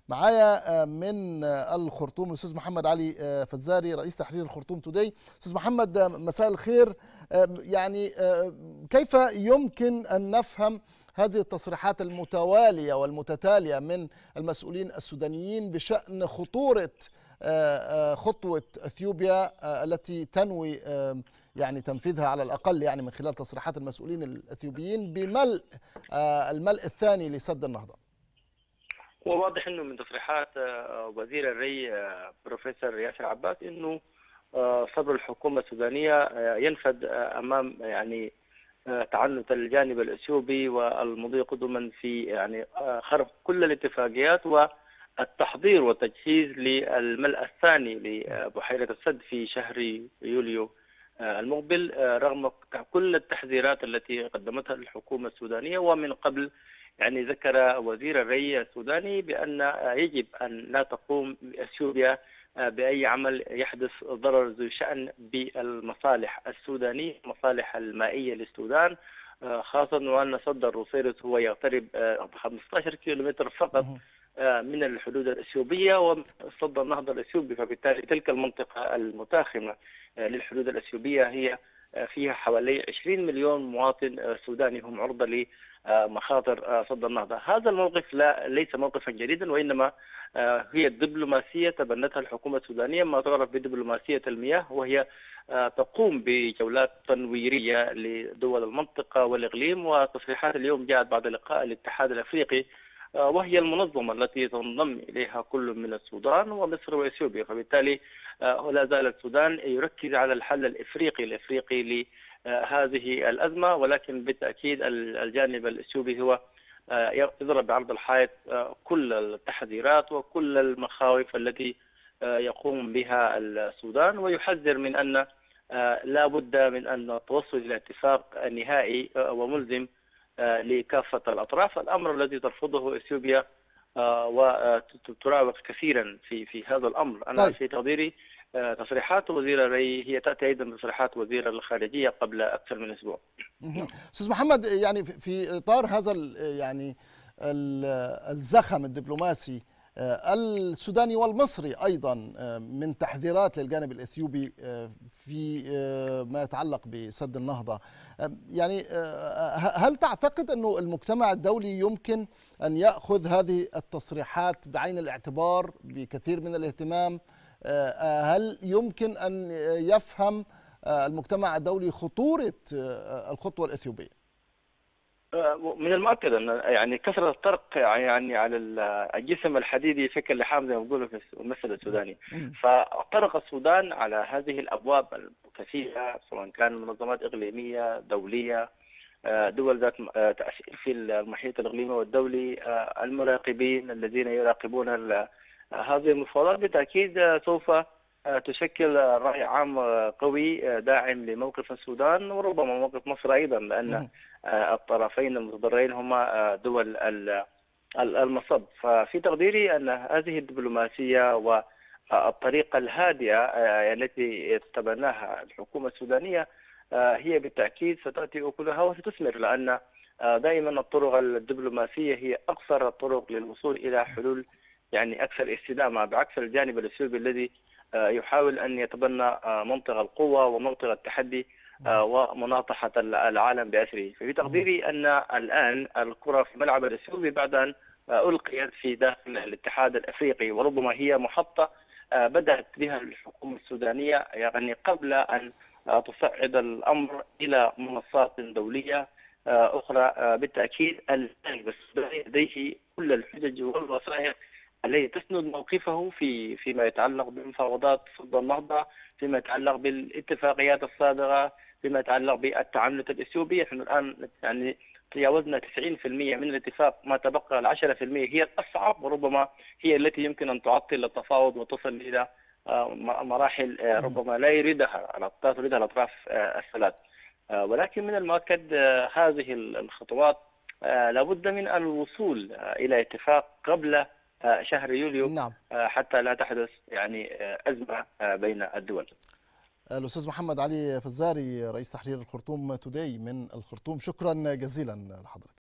معايا من الخرطوم الأستاذ محمد علي فزاري رئيس تحرير الخرطوم توداي. أستاذ محمد، مساء الخير. يعني كيف يمكن أن نفهم هذه التصريحات المتوالية والمتتالية من المسؤولين السودانيين بشأن خطورة خطوة أثيوبيا التي تنوي يعني تنفيذها على الأقل يعني من خلال تصريحات المسؤولين الأثيوبيين بملء الملء الثاني لسد النهضة؟ هو واضح انه من تصريحات وزير الري بروفيسور ياسر عباس انه صبر الحكومه السودانيه ينفد امام يعني تعنت الجانب الاثيوبي والمضي قدما في يعني خرق كل الاتفاقيات والتحضير والتجهيز للملء الثاني لبحيره السد في شهر يوليو المقبل، رغم كل التحذيرات التي قدمتها الحكومه السودانيه. ومن قبل يعني ذكر وزير الري السوداني بأن يجب أن لا تقوم اثيوبيا بأي عمل يحدث ضرر ذو شأن بالمصالح السودانية، المصالح المائية للسودان، خاصة وأن سد الروسيرس هو يقترب 15 كيلومتر فقط من الحدود الأثيوبية وسد النهضة الأثيوبي، فبالتالي تلك المنطقة المتاخمة للحدود الأثيوبية هي فيها حوالي 20 مليون مواطن سوداني هم عرضة لمخاطر سد النهضة. هذا الموقف ليس موقفا جديدا، وإنما هي الدبلوماسية تبنتها الحكومة السودانية، ما تعرف بدبلوماسية المياه، وهي تقوم بجولات تنويرية لدول المنطقة والإقليم. وتصريحات اليوم جاءت بعد لقاء الاتحاد الأفريقي، وهي المنظمة التي تنضم إليها كل من السودان ومصر وإثيوبيا، فبالتالي لا زال السودان يركز على الحل الإفريقي لهذه الأزمة، ولكن بالتأكيد الجانب الإثيوبي هو يضرب بعرض الحائط كل التحذيرات وكل المخاوف التي يقوم بها السودان، ويحذر من أن لا بد من أن التوصل إلى اتفاق نهائي وملزم لكافة الأطراف، الأمر الذي ترفضه إثيوبيا وتراوغ كثيرا في هذا الأمر. أنا في تقديري تصريحات وزير الري هي تأتي أيضا تصريحات وزير الخارجية قبل أكثر من أسبوع. أستاذ محمد، يعني في إطار هذا يعني الزخم الدبلوماسي السوداني والمصري أيضا من تحذيرات للجانب الإثيوبي في ما يتعلق بسد النهضة، يعني هل تعتقد أنه المجتمع الدولي يمكن أن يأخذ هذه التصريحات بعين الاعتبار بكثير من الاهتمام؟ هل يمكن أن يفهم المجتمع الدولي خطورة الخطوة الإثيوبية؟ من المؤكد أن يعني كثرة الطرق يعني على الجسم الحديدي يفك اللحام زي ما بيقولوا في المثل السوداني، فطرق السودان على هذه الأبواب الكثيرة، سواء كان منظمات إقليمية دولية، دول ذات تأثير في المحيط الإقليمي والدولي، المراقبين الذين يراقبون هذه المفاوضات، بالتأكيد سوف تشكل رأي عام قوي داعم لموقف السودان وربما موقف مصر أيضا، لأن الطرفين المتضررين هما دول المصب. ففي تقديري أن هذه الدبلوماسية والطريقة الهادئة التي تتبناها الحكومة السودانية هي بالتأكيد ستأتي أكلها وستثمر، لأن دائما الطرق الدبلوماسية هي أقصر الطرق للوصول إلى حلول يعني أكثر استدامة، بعكس الجانب الإثيوبي الذي يحاول أن يتبنى منطق القوة ومنطق التحدي ومناطحة العالم بأسره. ففي تقديري أن الآن الكرة في ملعب الإثيوبي بعد أن ألقيت في داخل الاتحاد الأفريقي، وربما هي محطة بدأت بها الحكومة السودانية يعني قبل أن تصعد الأمر إلى منصات دولية أخرى. بالتأكيد الجانب السوداني لديه كل الحجج والوثائق التي تسند موقفه فيما يتعلق بمفاوضات سد النهضة، فيما يتعلق بالاتفاقيات السابقة، فيما يتعلق بالتعنت الإثيوبي. نحن الآن يعني تجاوزنا 90% من الاتفاق، ما تبقى ال 10% هي الأصعب، وربما هي التي يمكن أن تعطل التفاوض وتصل إلى مراحل ربما لا يريدها الأطراف الثلاث. ولكن من المؤكد هذه الخطوات لابد من الوصول إلى اتفاق قبل شهر يوليو. نعم. حتى لا تحدث يعني أزمة بين الدول. الأستاذ محمد علي فزاري رئيس تحرير الخرطوم توداي من الخرطوم، شكرا جزيلا لحضرتك.